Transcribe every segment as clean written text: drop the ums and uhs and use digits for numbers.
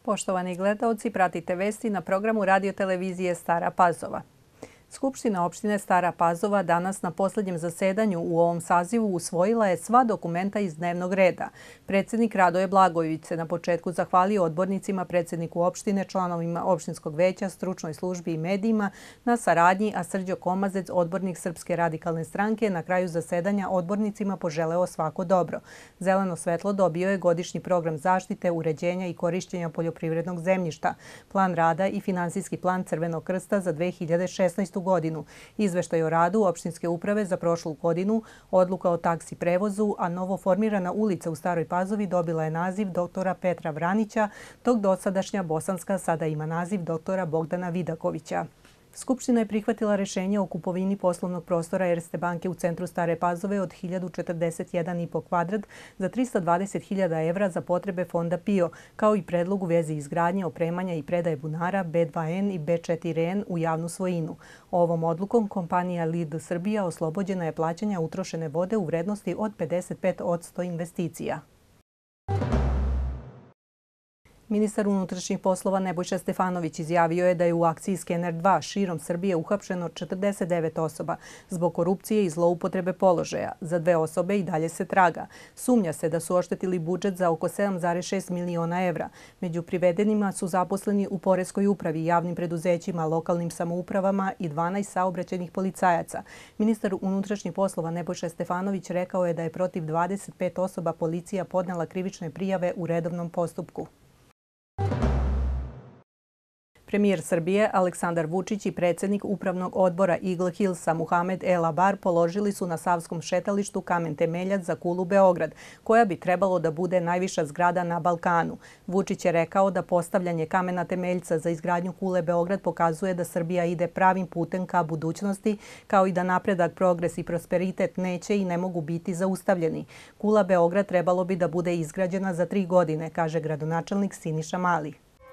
Poštovani gledaoci, pratite vesti na programu radio-televizije Stara Pazova. Skupština opštine Stara Pazova danas na posljednjem zasedanju u ovom sazivu usvojila je sva dokumenta iz dnevnog reda. Predsjednik Radoje Blagojević se na početku zahvalio odbornicima, predsjedniku opštine, članovima opštinskog veća, stručnoj službi i medijima na saradnji, a Srđo Komazec, odbornik Srpske radikalne stranke, na kraju zasedanja odbornicima poželeo svako dobro. Zeleno svetlo dobio je godišnji program zaštite, uređenja i korišćenja poljoprivrednog zemljišta, plan rada i finansijski plan Crvenog krsta za 2016. godinu, izveštaj o radu opštinske uprave za prošlu godinu, odluka o taksi prevozu, a novo formirana ulica u Staroj Pazovi dobila je naziv doktora Petra Vranića, dok dosadašnja Bosanska sada ima naziv doktora Bogdana Vidakovića. Skupština je prihvatila rješenje o kupovini poslovnog prostora Erste banke u centru Stare Pazove od 1041,5 kvadrat za 320.000 evra za potrebe fonda PIO, kao i predlog u vezi izgradnje, opremanja i predaje bunara B2N i B4N u javnu svojinu. Ovom odlukom kompanija Lidl Srbija oslobođena je plaćanja utrošene vode u vrednosti od 55% investicija. Ministar unutrašnjih poslova Nebojša Stefanović izjavio je da je u akciji Skener 2 širom Srbije uhapšeno 49 osoba zbog korupcije i zloupotrebe položaja. Za 2 osobe i dalje se traga. Sumnja se da su oštetili budžet za oko 7,6 miliona evra. Među privedenima su zaposleni u poreskoj upravi, javnim preduzećima, lokalnim samoupravama i 12 saobraćajnih policajaca. Ministar unutrašnjih poslova Nebojša Stefanović rekao je da je protiv 25 osoba policija podnela krivične prijave u redovnom postupku. Premijer Srbije Aleksandar Vučić i predsjednik upravnog odbora Eagle Hillsa Muhamed El Abar položili su na Savskom šetalištu kamen temeljac za kulu Beograd, koja bi trebalo da bude najviša zgrada na Balkanu. Vučić je rekao da postavljanje kamena temeljca za izgradnju kule Beograd pokazuje da Srbija ide pravim putem ka budućnosti, kao i da napredak, progres i prosperitet neće i ne mogu biti zaustavljeni. Kula Beograd trebalo bi da bude izgrađena za 3 godine, kaže gradonačelnik Siniša Mali.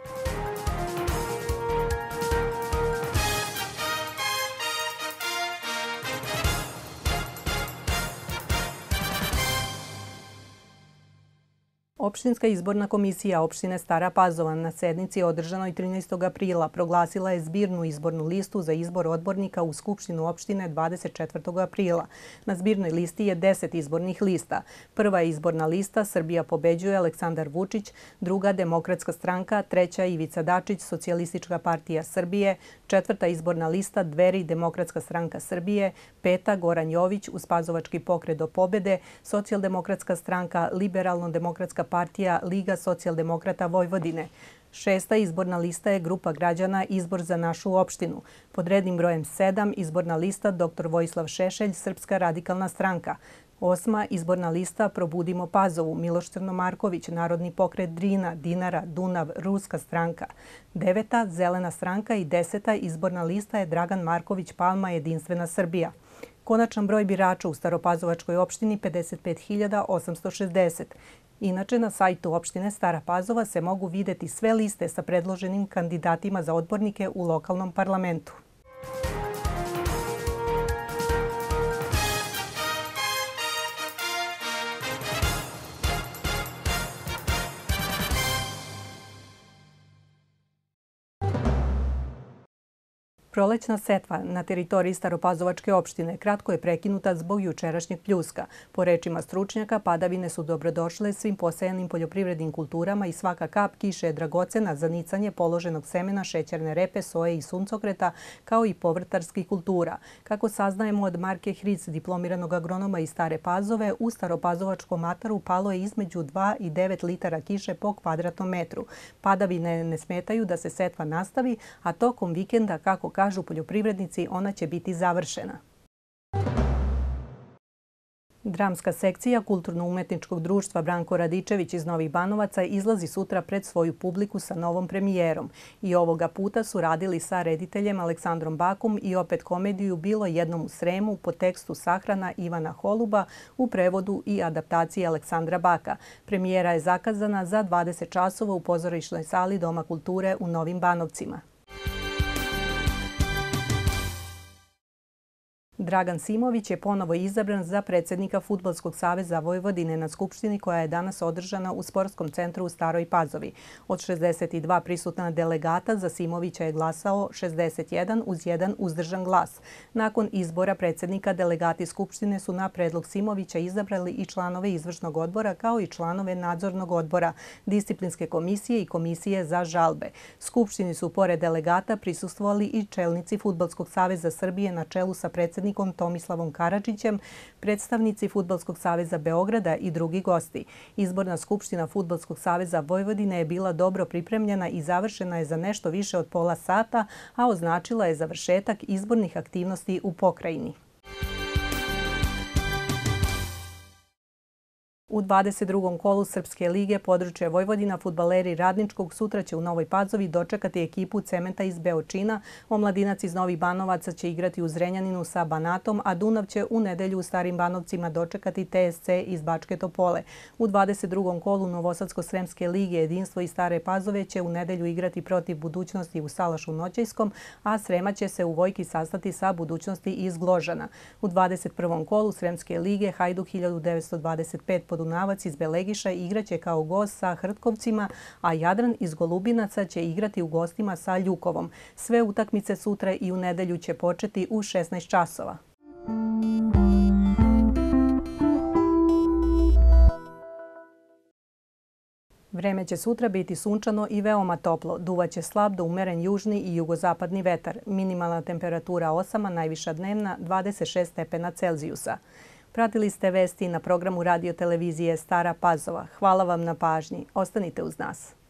Opštinska izborna komisija opštine Stara Pazova na sednici održanoj 13. aprila proglasila je zbirnu izbornu listu za izbor odbornika u Skupštinu opštine 24. aprila. Na zbirnoj listi je 10 izbornih lista. Prva izborna lista Srbija pobeđuje Aleksandar Vučić, druga Demokratska stranka, treća Ivica Dačić, Socijalistička partija Srbije, četvrta izborna lista Dveri, Demokratska stranka Srbije, peta Goran Jović, Uspazovački pokret do pobede, Socijaldemokratska stranka, Liberalno-demokratska partija Liga socijaldemokrata Vojvodine. Šesta izborna lista je Grupa građana Izbor za našu opštinu. Pod rednim brojem 7 izborna lista dr. Vojislav Šešelj, Srpska radikalna stranka. Osma izborna lista Probudimo Pazovu, Miloš Crnomarković, Narodni pokret Drina, Dinara, Dunav, Ruska stranka. Deveta Zelena stranka i 10. izborna lista je Dragan Marković Palma, Jedinstvena Srbija. Konačan broj birača u Staropazovačkoj opštini 55.860. Inače, na sajtu opštine Stara Pazova se mogu vidjeti sve liste sa predloženim kandidatima za odbornike u lokalnom parlamentu. Prolećna setva na teritoriji Staropazovačke opštine kratko je prekinuta zbog jučerašnjeg pljuska. Po rečima stručnjaka, padavine su dobrodošle svim posejanim poljoprivrednim kulturama i svaka kap kiše je dragocena za nicanje položenog semena šećerne repe, soje i suncokreta, kao i povrtarskih kultura. Kako saznajemo od Marke Hric, diplomiranog agronoma iz Stare Pazove, u Staropazovačkom ataru palo je između 2 i 9 litara kiše po kvadratnom metru. Padavine ne smetaju da se setva nastavi, a tokom vikenda, kako kažu poljoprivrednici, ona će biti završena. Dramska sekcija Kulturno-umetničkog društva Branko Radičević iz Novih Banovaca izlazi sutra pred svoju publiku sa novom premijerom. I ovoga puta su radili sa rediteljem Aleksandrom Bakum i opet komediju Bilo jednom u Sremu po tekstu Sahrana Ivana Holuba u prevodu i adaptaciji Aleksandra Baka. Premijera je zakazana za 20 časova u pozorišnoj sali Doma kulture u Novim Banovcima. Dragan Simović je ponovo izabran za predsjednika Fudbalskog saveza Vojvodine na Skupštini koja je danas održana u Sportskom centru u Staroj Pazovi. Od 62 prisutna delegata za Simovića je glasao 61 uz jedan uzdržan glas. Nakon izbora predsjednika delegati Skupštine su na predlog Simovića izabrali i članove izvršnog odbora kao i članove nadzornog odbora, disciplinske komisije i komisije za žalbe. Skupštini su pored delegata prisustvovali i čelnici Fudbalskog saveza Srbije na čelu sa predsjednikom Tomislavom Karadžićem, predstavnici Fudbalskog saveza Beograda i drugi gosti. Izborna skupština Fudbalskog saveza Vojvodine je bila dobro pripremljena i završena je za nešto više od pola sata, a označila je završetak izbornih aktivnosti u pokrajini. U 22. kolu Srpske lige područje Vojvodina fudbaleri Radničkog sutra će u Novoj Pazovi dočekati ekipu Cementa iz Beočina. Omladinac iz Novih Banovaca će igrati u Zrenjaninu sa Banatom, a Dunav će u nedelju u Starim Banovcima dočekati TSC iz Bačke Topole. U 22. kolu Novosadsko-Sremske lige Jedinstvo iz Stare Pazove će u nedelju igrati protiv Budućnosti u Salašu Noćajskom, a Srema će se u Vojki sastati sa Budućnosti iz Gložana. U 21. kolu Sremske lige Hajduk 1925 Podunavac iz Belegiša igraće kao gost sa Hrtkovcima, a Jadran iz Golubinaca će igrati u gostima sa Ljukovom. Sve utakmice sutra i u nedelju će početi u 16 časova. Vreme će sutra biti sunčano i veoma toplo. Duvaće slab do umeren južni i jugozapadni vetar. Minimalna temperatura 8, a najviša dnevna 26 stepena Celzijusa. Pratili ste vesti na programu radio televizije Stara Pazova. Hvala vam na pažnji. Ostanite uz nas.